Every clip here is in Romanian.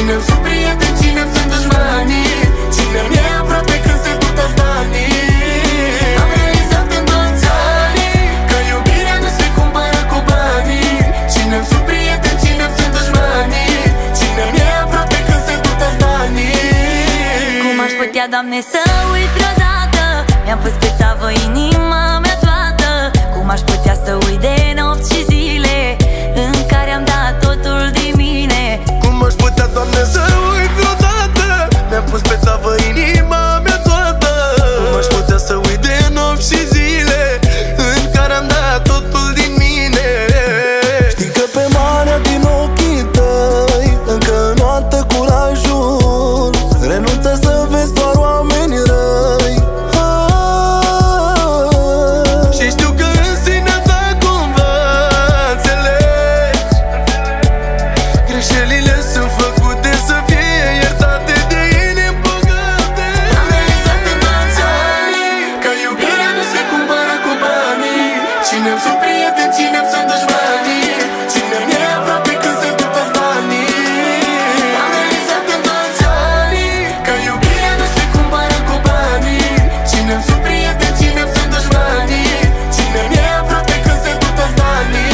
Cine-mi sunt prieteni, cine-mi sunt dușmanii, cine-mi e aproape când se duc toți banii. Am realizat în toți anii că iubirea nu se cumpără cu banii. Cine-mi sunt prieteni, cine-mi sunt dușmanii, cine-mi e aproape când se duc toți banii. Cum aș putea, Doamne, să uit vreodată? Mi-am pus pe tavă inima mea toată. Cum aș putea să uit de nopți și zile în care am dat totul din mine? Cum aș putea, Doamne, să uit vreodată? Mi-am pus pe tavă inima mea toată. Cum aș putea să uit de nopți și zile în care am dat totul din mine? Știi că pe marea din ochii tăi încă noată curajul, renunță să vezi doar oameni răi. Și știu că în sinea ta cumva înțelegi, greșelile sunt făcute să fie iertate de inimi bogate. Am realizat în toți anii că iubirea nu se cumpără cu banii. Cine-mi sunt prieteni, cine-mi sunt dușmanii, cine-mi e aproape când se duc toți banii. Am realizat în toți anii că iubirea nu se cumpără cu banii. Cine-mi sunt prieteni, cine-mi sunt dușmanii, cine-mi e aproape când se duc toți banii.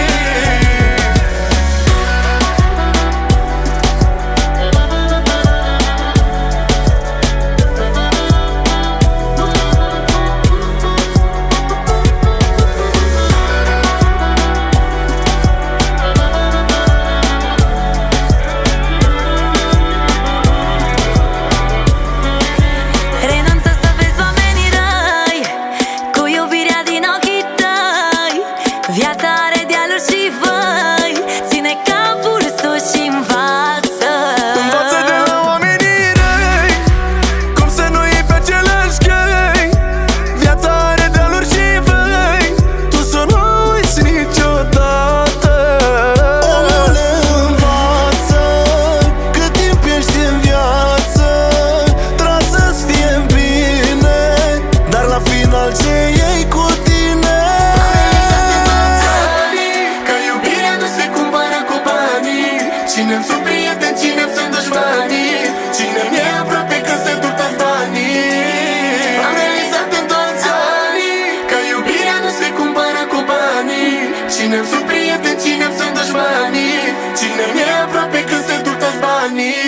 Renunță să vezi oamenii răi cu iubirea din ochii tăi. Viața are dealuri și văi, ține capul sus și învață. Învață de la oamenii răi cum să nu iei pe același căi. Viața are dealuri și văi, tu să nu uiți niciodată. Omule, învață cât timp ești în viață, trasă-ți fie bine, dar la final ce iei cu tine? Că iubirea nu se cumpără cu banii. Cine-mi sunt prieteni, cine-mi sunt dușmanii, cine-mi e aproape când se duc toți banii. Am realizat în toți anii că iubirea nu se cumpără cu banii. Cine-mi sunt prieteni, cine-mi sunt dușmanii, cine-mi e aproape când se duc toți banii.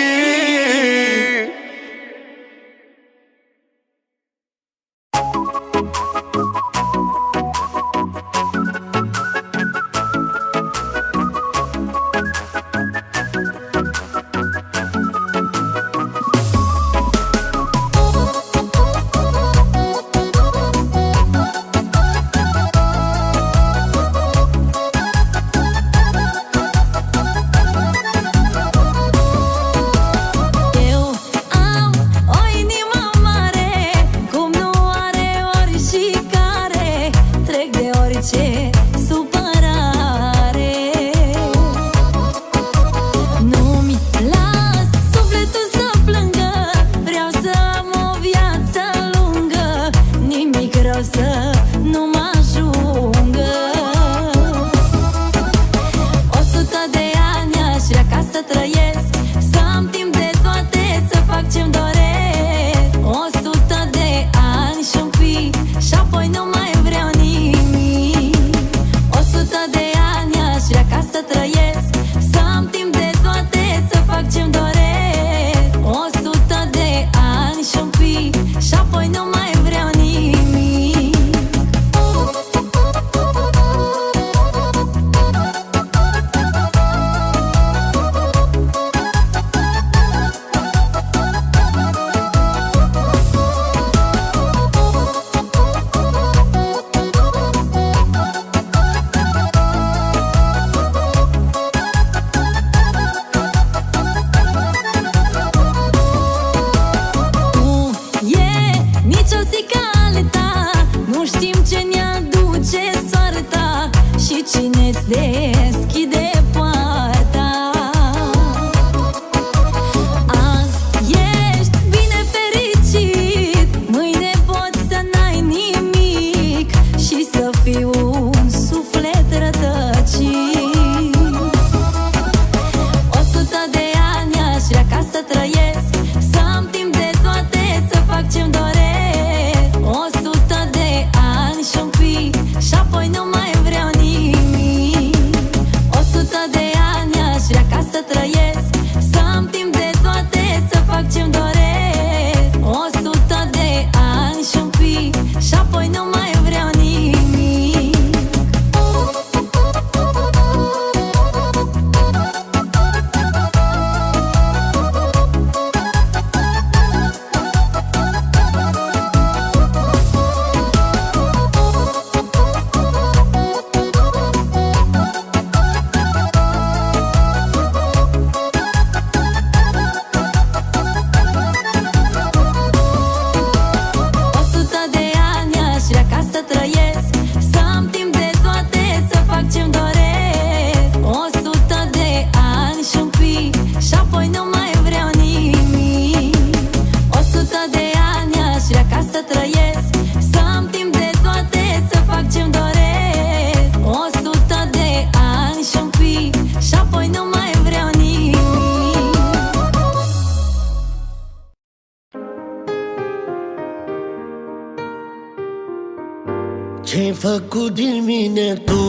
Ce-ai făcut din mine tu?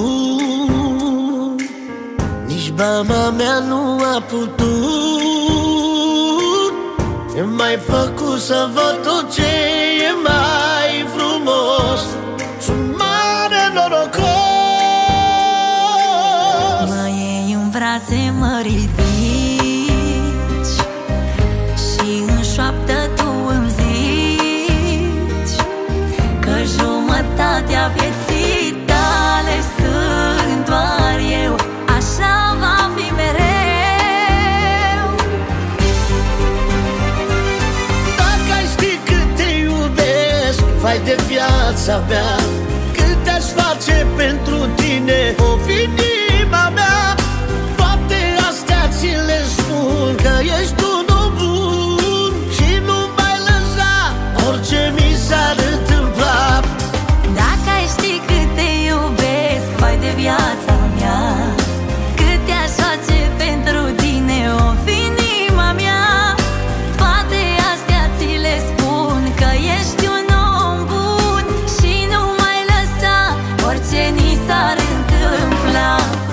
Nici mama mea nu a putut. M-ai făcut să văd tot ce e mai frumos. Sunt mare norocos. Mă iei în brațe, mă ridici și în șoaptă tu îmi zici că jumătatea vieții tale sunt doar eu. Așa va fi mereu. Dacă ai ști cât te iubesc, vai de viața mea, cât te-aș face pentru tine, o fi inima mea. Toate astea ți le spun, că ești un om bun și nu mai lăsa orice mi s-ar întâmpla. Dacă ai ști cât te iubesc, vai de viața mea, cât te-aș face pentru tine, o fi inima mea. Toate astea ți le spun, că ești un om bun și nu mai lăsa orice ni s-ar întâmpla.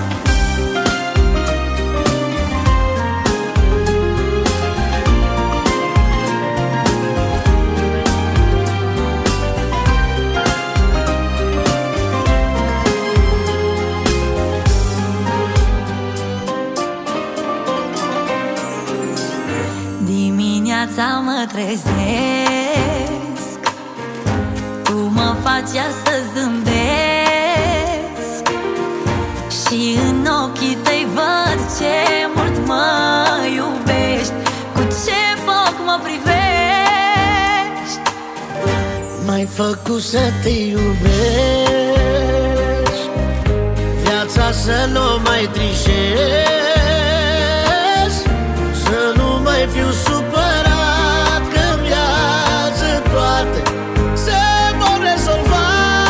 Dimineața mă trezesc, tu mă faci iar să zâmbesc și în ochii tăi văd ce mult mă iubești, cu ce foc mă privești. M-ai făcut să te iubești, viața să nu mai trișezi, să nu mai fiu supărat, că în viață toate se vor rezolva.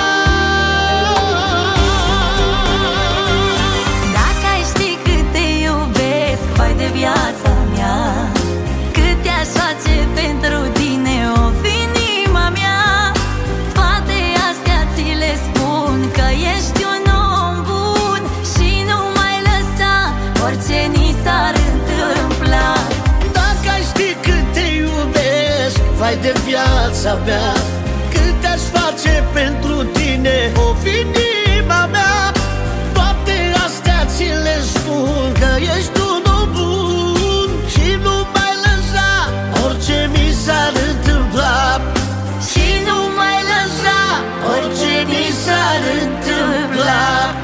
Dacă ai ști cât te iubesc, vai de viața mea, cât te-aș face pentru tine, o fi inima mea. Toate astea ți le spun, că ești un om bun și nu mai lăsa orice ni s-ar întâmpla. Dacă ai ști cât te iubesc, vai de viața mea, cât te-aș face pentru tine, o fi inima mea. Toate astea ți le spun, că ești un om bun și nu mai lăsa orice mi s-ar întâmpla. Și nu mai lăsa Orice mi s-ar întâmpla.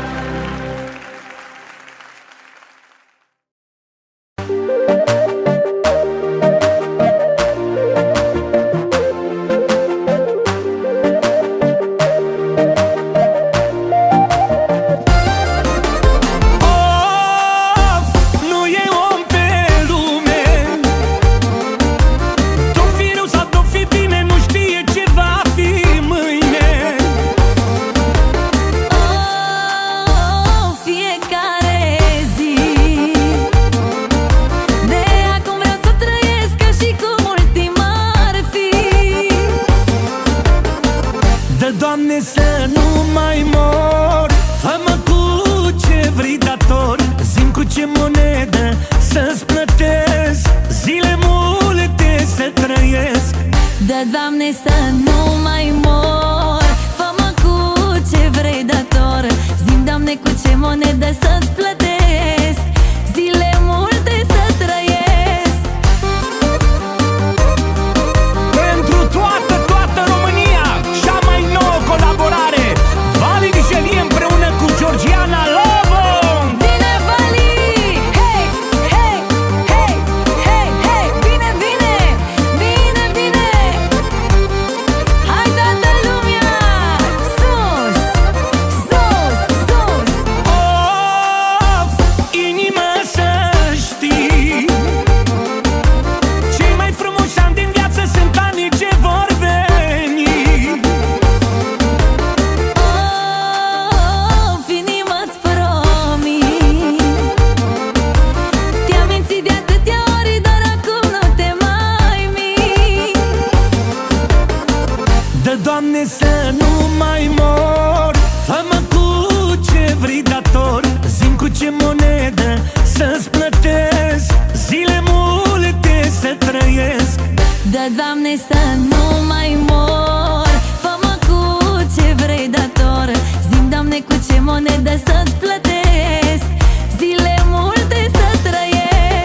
Nu e om pe lume, tot fi rău sau tot fi bine, nu știe ce va fi mâine. Fiecare zi de acum vreau să trăiesc ca și cum ultima ar fi. Dă, Doamne, să nu mai mor, fă-mă cu ce vrei dator, zi-mi cu ce monedă să-ți plătesc, zile multe să trăiesc. Dă, Doamne, să nu mai mor, fă-mă cu ce vrei dator, zi-mi, Doamne, cu ce monedă să-ți plătesc, zile multe să trăiesc. Pentru toată România, cea mai nouă colaborare, Vali Nișelie împreună cu Georgiana Lobo. Vine Vali! Hei, hei, hei, hei, hei! Vine, vine! Vine, vine! Hai toată lumea! Sus! Sus! Sus! trăiesc. Dă, Doamne, să nu mai mor. Fă-mă cu ce vrei dator. Zi-mi, Doamne, cu ce monedă să-ți plătesc. Zile multe să trăiesc.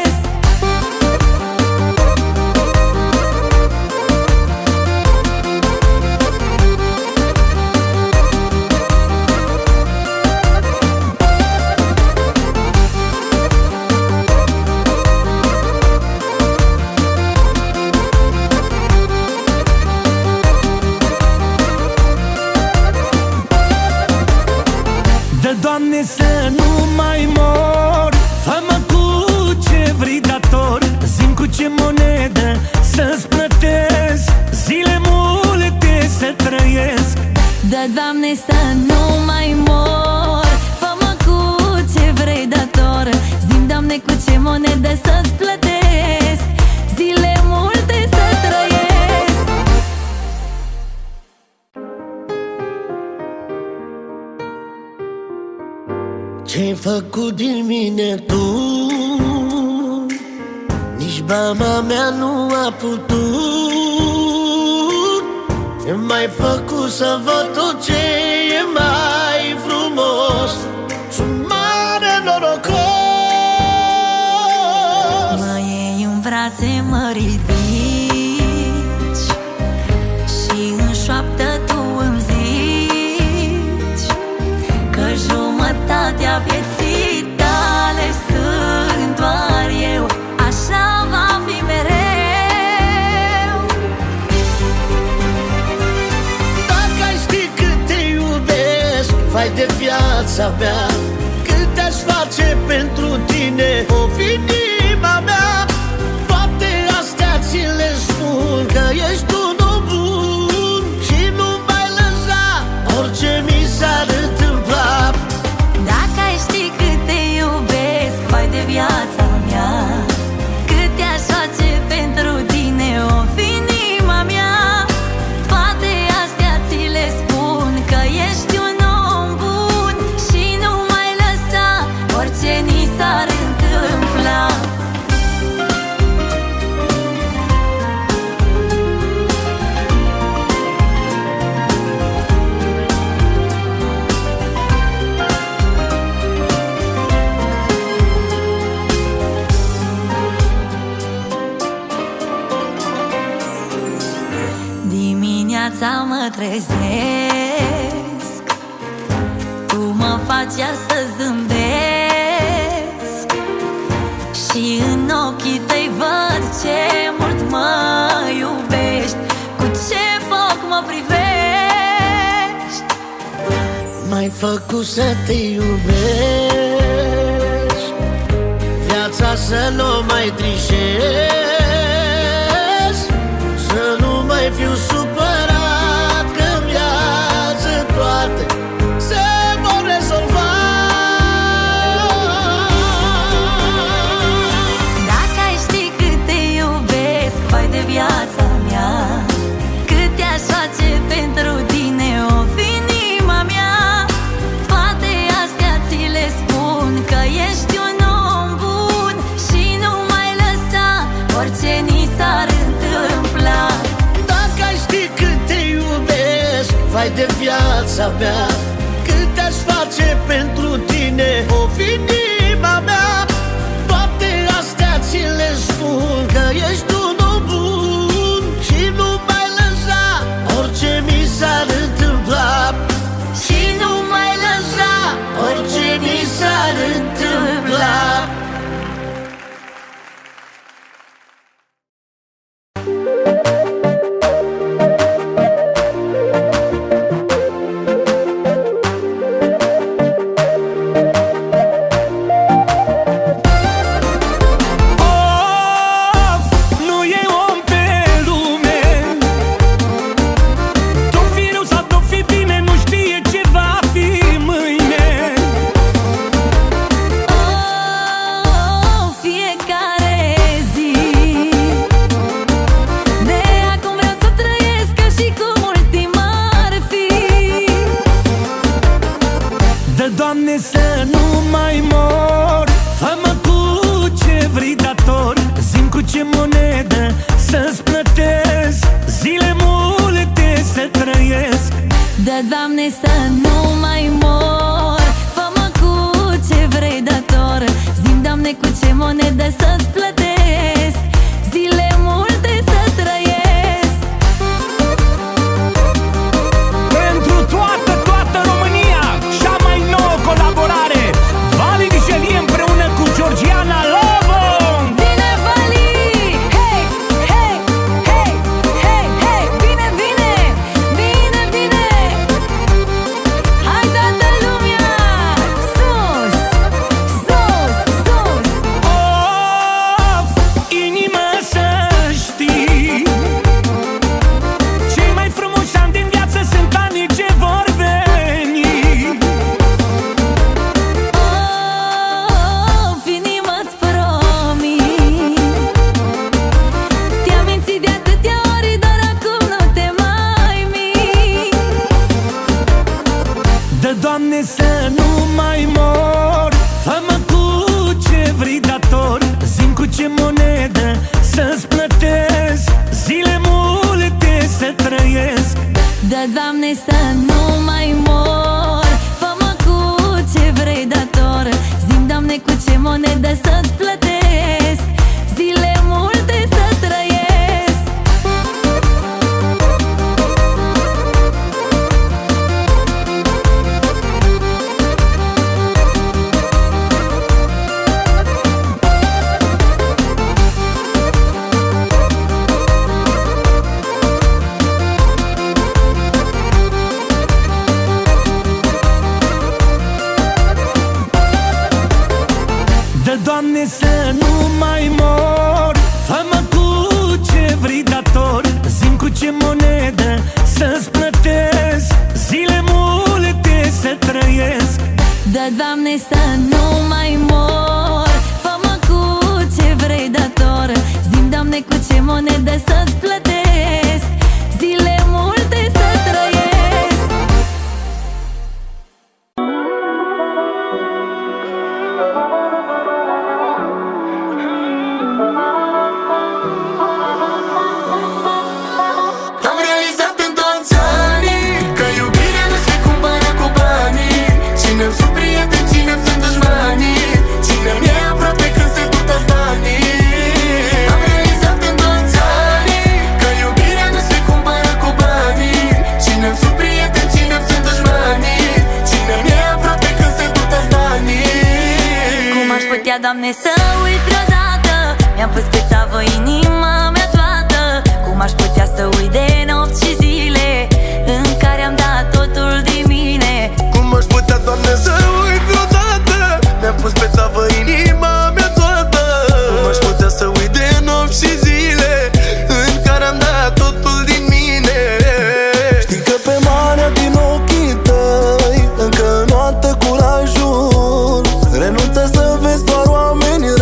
Doamne, să nu mai mor. Fă-mă cu ce vrei dator. Zi-mi cu ce monedă să-ți plătesc. Zile multe să trăiesc. Dă, Doamne, să nu mai mor. Fă-mă cu ce vrei dator. Zi-mi, Doamne, cu ce monedă să-ți plătesc. Zile multe să trăiesc. Ce-ai făcut din mine tu? Nici mama mea nu a putut. M-ai făcut să văd tot ce e mai frumos. Sunt mare norocos. Mă iei în brațe, mă ridici și în șoaptă tu îmi zici că jumătatea vieții tale sunt doar eu. Așa va fi mereu. Dacă ai ști cât te iubesc, vai de viața mea, cât te-aș face pentru tine, o inima mea. Toate astea ți le spun, că ești un om bun și nu mai lăsa orice mi s-ar întâmpla. Dacă ai ști cât te iubesc, vai de viața mea, cât te-aș face pentru tine, o inima mea. Toate astea ți le spun, că ești un om bun și nu mai lăsa orice ni s-ar întâmpla. Dimineața mă trezesc, tu mă faci iar să zâmbesc și în ochii tăi văd ce mult mă iubești, cu ce foc mă privești. M-ai făcut să te iubești, viața să nu mai trișez, să nu mai fiu supărat, că în viață toate se vor rezolva. Dacă ai ști cât te iubesc, vai de viața mea, cât te-aș face pentru tine, o inima mea. Toate astea ți le spun, că ești un om bun și nu mai lăsa orice ni s-ar întâmpla. Dacă ai ști cât te iubesc, vai de viața mea, cât te-aș face pentru tine, o inima mea. Toate astea ți le spun, că ești un om bun și nu mai lăsa orice mi s-ar întâmpla. Și nu mai lăsa orice mi s-ar întâmpla. Doamne, să nu mai mor. Fă-mă cu ce vrei dator. Zi-mi cu ce monedă monedă să-ți plătesc, zile multe să trăiesc. Da, Doamne, să nu mai mor, fă-mă cu ce vrei dator. Zi-mi, Doamne, cu ce monedă să-ți plătesc, zile multe să trăiesc. Pentru toată România, cea mai nouă colaborare, Vali Vigelie împreună cu Georgiana Lobo. Vine Vali, hei, hei, hei, hei, hei. Vine, vine, vine, vine. Hai toată lumea, sus, sus, sus. Of, inimă să știi, cei mai frumoși ani din viață sunt anii ce vor veni. Of, inima-ți promit, te-am mințit de atâtea ori, dar acum nu te mai mint. Dă, Doamne, să nu mai mor, fă-mă cu ce vrei dator. Zi-mi cu ce monedă să-ți plătesc, zile multe să trăiesc. Da, Doamne, să nu mai mor, fă-mă cu ce vrei dator. Zi-mi, Doamne, cu ce monedă să-ți plătesc, zile multe să trăiesc. Dă, Doamne, să nu mai mor, fă-mă cu ce vrei dator. Zi-mi cu ce monedă să-ți plătesc, zile multe să trăiesc. Da, Doamne, să nu mai mor, fă-mă cu ce vrei dator. Zi-mi, Doamne, cu ce monedă să-ți plătesc, zile multe să trăiesc. Am realizat în toți anii că iubirea nu se cumpără cu banii. Cine-mi sunt prieteni, cine-mi sunt dușmanii, cine-mi e aproape când se duc toți banii. Am realizat în toți anii că iubirea nu se cumpără cu banii. Cine-mi sunt prieteni, cine-mi sunt dușmanii, cine-mi e aproape când se duc toți banii. Cum aș putea, Doamne, să uit vreodată? Mi-am pus pe tavă inima mea toată. Cum aș putea să uit de nopți și zile în care am dat totul din mine? Cum aș putea, Doamne, să uit vreodată? Mi-am pus pe tavă inima mea toată. Cum aș putea să uit de nopți și zile în care am dat totul din mine? Știi că pe marea din ochii tăi încă nu-a curajul. Renunță să vezi doar oameni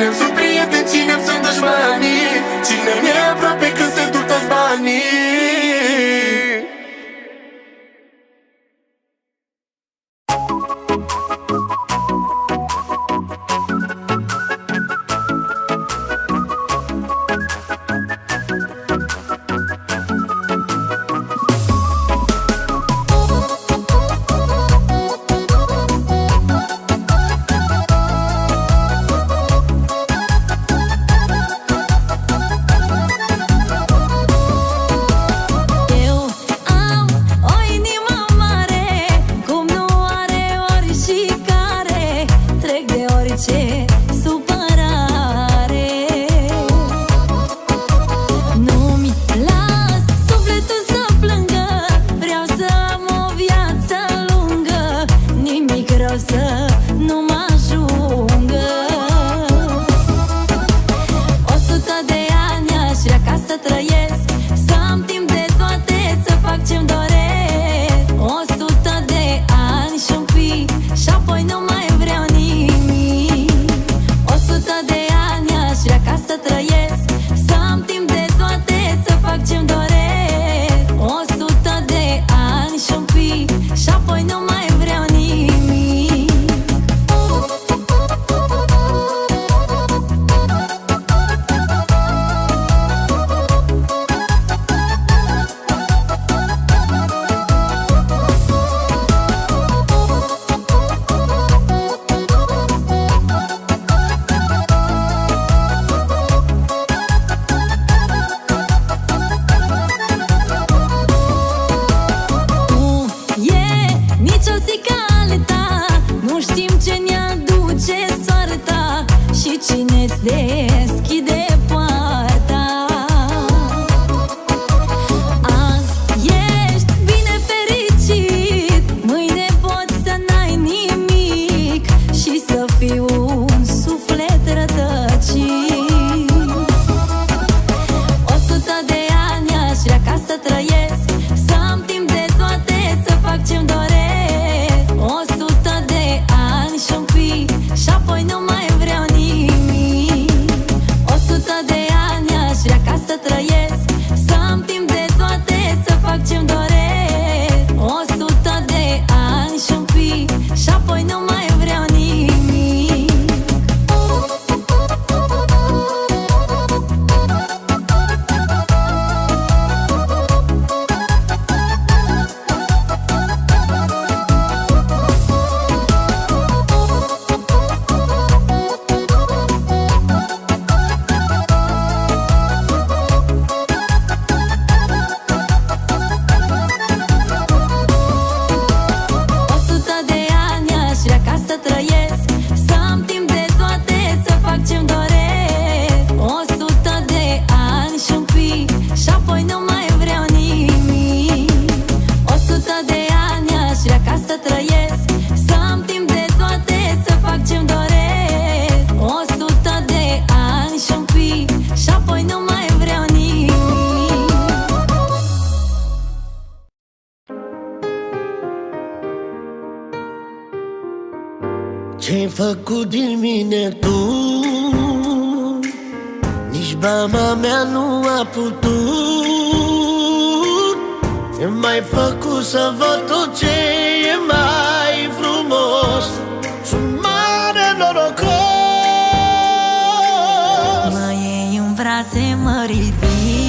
Cine-mi sunt prieteni, cine-mi sunt dușmanii, cine-mi e aproape când se duc toți banii. Ce-ai făcut din mine tu? Nici mama mea nu a putut. M-ai făcut să văd tot ce e mai frumos. Sunt mare norocos. Mă iei în brațe, mă ridici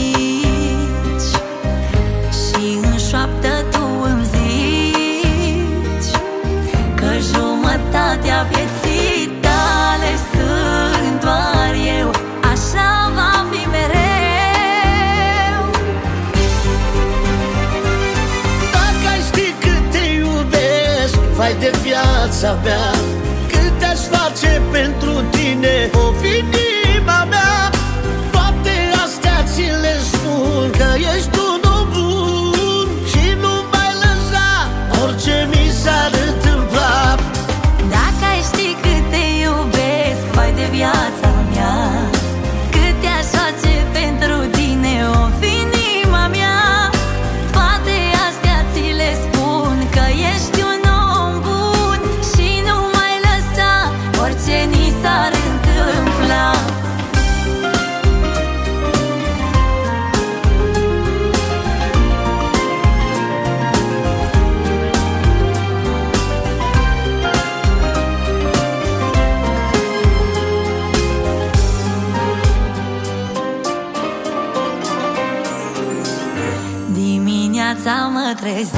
și în șoaptă tu îmi zici că jumătatea vieții tale sunt doar eu. Așa va fi mereu. Dacă ai ști cât te iubesc, vai de viața mea, cât te-aș face pentru tine, o inima mea. Toate astea ți le spun că ești un om bun și nu mai lăsa orice mi s-ar întâmpla. Dacă ai ști cât te iubesc, vai de viața mea, cât te-aș face pentru tine, o inima mea. Toate astea ți le spun că ești un om bun și nu mai lăsa orice ni s-ar întâmpla. trezesc.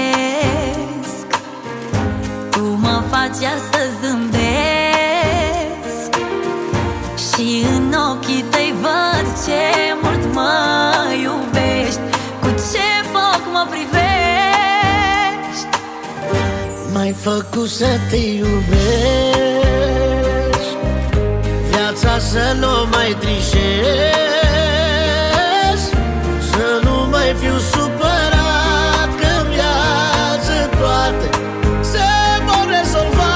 Tu mă faci iar să zâmbesc și în ochii tăi văd ce mult mă iubești. Cu ce foc mă privești. M-ai făcut să te iubești, viața să nu mai trișez, să nu mai fiu supărat, că în viață toate se vor rezolva.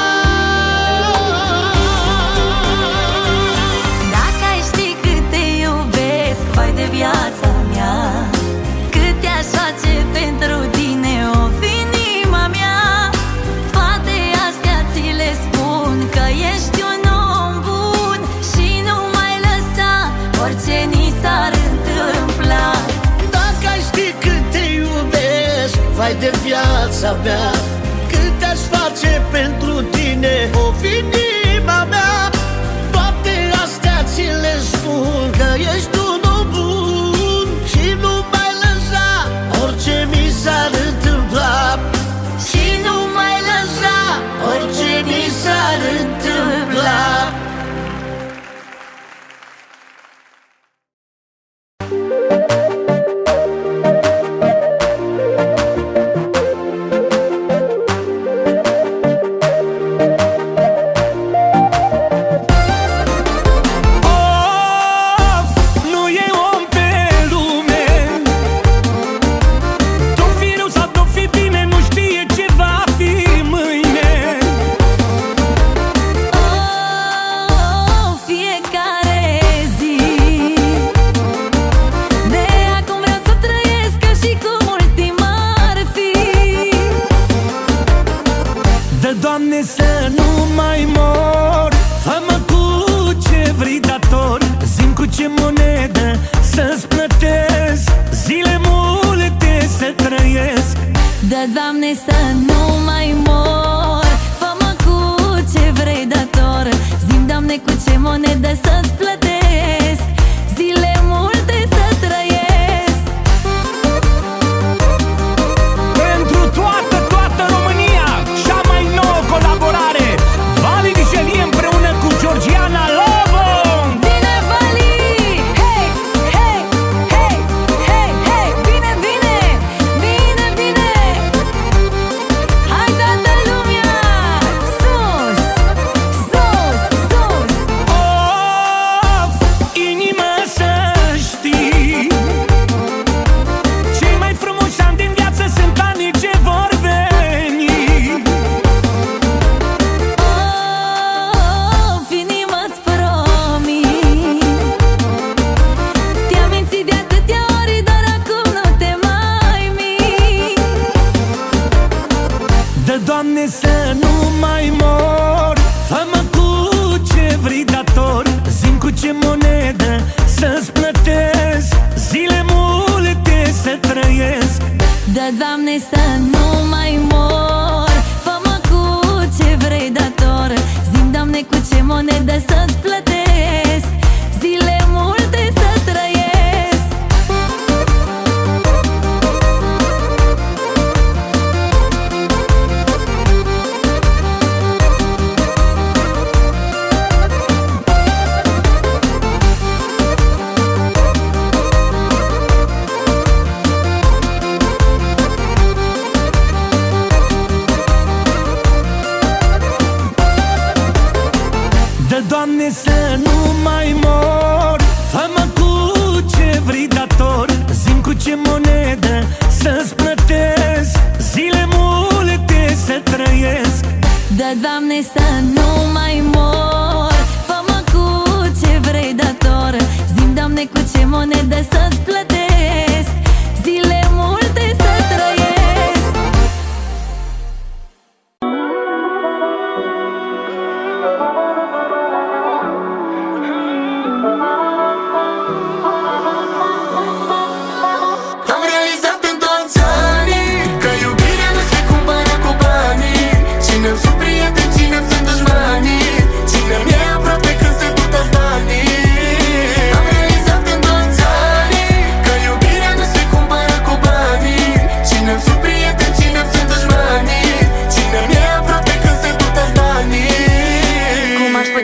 Dacă ai ști cât te iubesc, vai de viața mea, cât te-aș face pentru tine, o fi inima mea. Toate astea ți le spun, că ești un om bun și nu mai lăsa orice ni s-ar întâmpla. Dacă ai ști cât te iubesc, vai de viața mea, cât te-aș face pentru tine, o fi inima mea. Toate astea ți le spun, că ești un om bun și nu mai lăsa orice mi s-ar întâmpla. Și nu mai lăsa Orice mi s-ar întâmpla. Of, nu e om pe lume, d-o fi rău sau d-o fi bine, nu știe ce va fi mâine. fiecare zi de acum vreau să trăiesc ca și cum ultima ar fi. Dă, Doamne, să nu mai mor, fă-mă cu ce vrei dator, zi-mi cu ce monedă să-ți plătesc, zile multe să trăiesc. Dă, Doamne, să nu mai mor, fă-mă cu ce vrei dator, zi-mi, Doamne, cu ce monedă să-ți plătesc, zile multe să trăiesc. Pentru toată România, cea mai nouă colaborare, Vali Nigelie împreună cu Georgiana Lobo. Vine Vali, hei, hei, hei, hei, hei, vine, vine, vine, vine. Hai toată lumea, sus, sus, sus. Of, inimă, să știi, cei mai frumoși ani din viață sunt anii ce vor veni. Inima-ți promit, te-am mințit de atâtea ori, dar acum nu te mai mint. Dă, Doamne, să nu mai mor, fă-mă cu ce vrei dator, zi-mi cu ce monedă să-ți plătesc, zile multe să trăiesc. Dă, Doamne, să nu mai mor, fă-mă cu ce vrei dator, zi-mi, Doamne, cu ce monedă să-ți plătesc, zile multe să trăiesc. Dă, Doamne, să nu mai mor, fă-mă cu ce vrei dator, zi-mi cu ce monedă să-ți plătesc, zile multe să trăiesc. Dă, Doamne, să nu mai mor, fă-mă cu ce vrei dator, zi-mi, Doamne, cu ce monedă să-ți plătesc, zile multe să trăiesc. Am realizat în toți anii că iubirea nu se cumpără cu banii. Cine-mi sunt prieteni, cine-mi sunt dușmanii, cine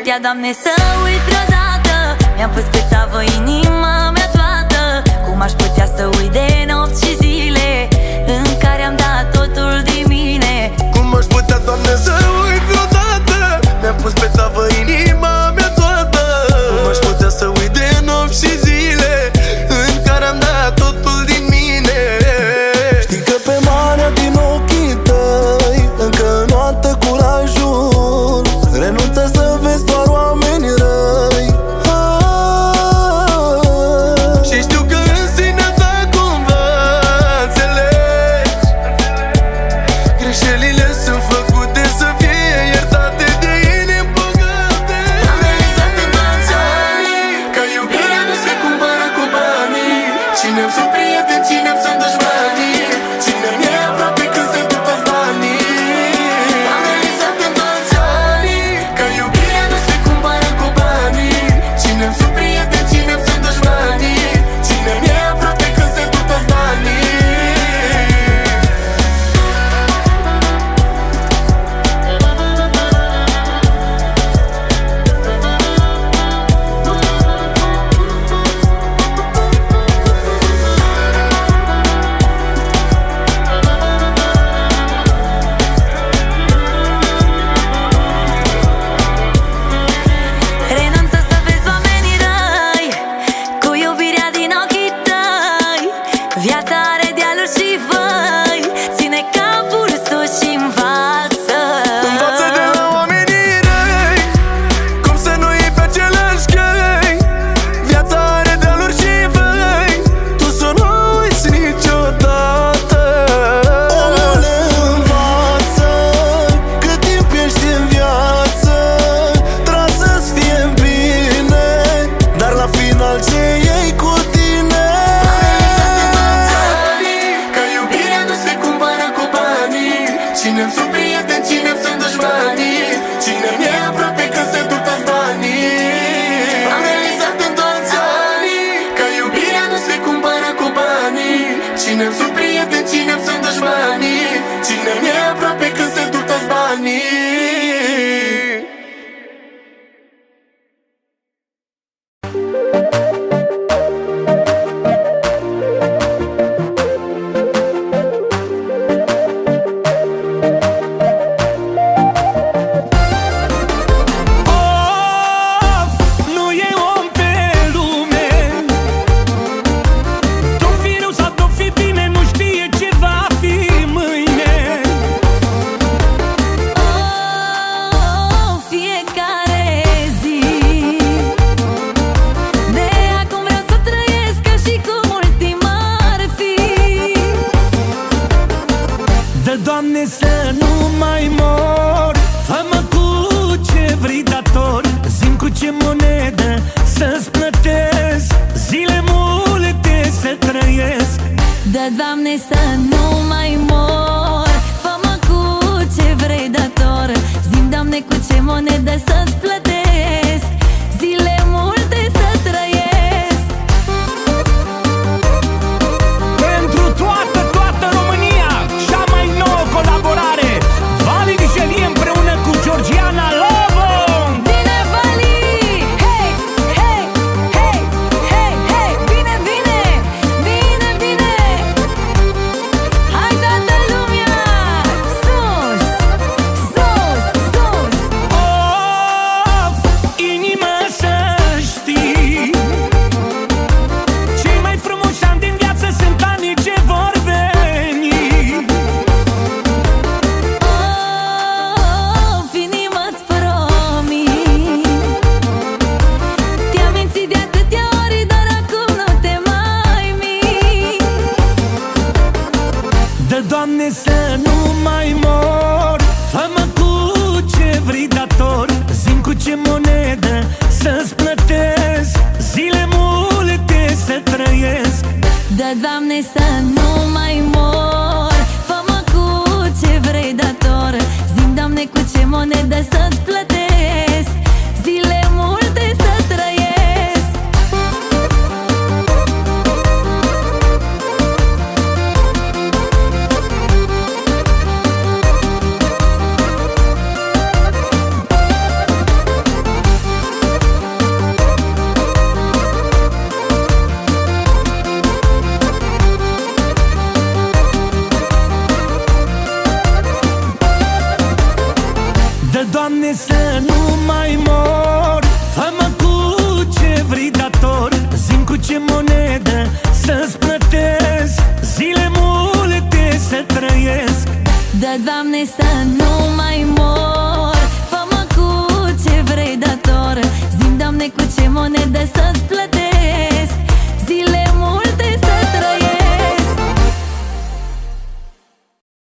putea, Doamne, să uit vreodată. Mi-am pus pe tavă inima mea toată. Cum aș putea să uit de nopți și zile în care am dat totul din mine? Cum aș putea, Doamne, să uit vreodată? Mi-am pus pe tavă inima mea toată. Cum aș putea să uit de nopți și zile în care am dat totul din mine? Știi că pe marea din ochii tăi încă noată curajul. Renunță să vezi doar oameni răi. Și știu că în sinea ta cumva înțelegi. Greșelile sunt făcute să fie iertate de inimi bogate. Am realizat în toți anii că iubirea nu se cumpără cu banii. Cine-mi sunt prieteni, cine-mi sunt dușmanii, cine-mi e aproape când se duc toți banii. Am realizat în toți anii că iubirea nu se cumpără cu banii. Cine-mi sunt prieteni, cine-mi sunt dușmanii, cine-mi e aproape când se duc toți banii. Renunță să vezi oamenii răi cu iubirea din ochii tăi. Viața are dealuri și văi, ține capul sus și învață. Învață de la oamenii răi cum să nu iei pe același căi. Viața are dealuri și văi, tu să nu uiți niciodată. Omule, învață cât timp ești în viață. Trasă-ți fie bine, dar la final ce iei cu tine? Că iubirea nu se cumpără cu banii. Cine-mi sunt prieteni, cine-mi sunt dușmanii, cine-mi e aproape când se duc toți banii. Am realizat în toți anii că iubirea nu se cumpără cu banii. Cine-mi sunt prieteni, cine-mi sunt dușmanii, cine-mi e aproape când se duc toți banii. Of, nu e om pe lume. Tot fi rău sau tot fi bine, nu știe ce va fi mâine. Oh, fiecare zi de acum vreau să trăiesc ca și cum ultima ar fi. Dă, Doamne, să nu mai mor. Fă-mă cu ce vrei dator. Zi-mi cu ce monedă să-ți plătesc. Zile multe să trăiesc. Dă, Doamne, să nu mai mor. Fă-mă cu ce vrei dator. Zi-mi, Doamne, cu ce monedă să-ți plătesc. Zile multe să trăiesc. Pentru toată România, cea mai nouă colaborare, Vali Vigelie împreună cu Georgiana Lobo. Vine Vali! Hei, hei, hei, hei, hei! Vine, vine! Vine, vine! Hai toată lumea! Sus! Sus! Sus! Of, inima să Doamne, să nu mai mor. Fă-mă cu ce vrei dator, zi-mi cu ce monedă să-ți plătesc, zile multe să trăiesc. Da, Doamne, să nu mai mor. Fă-mă cu ce vrei dator, zi-mi, Doamne, cu ce monedă să-ți plătesc.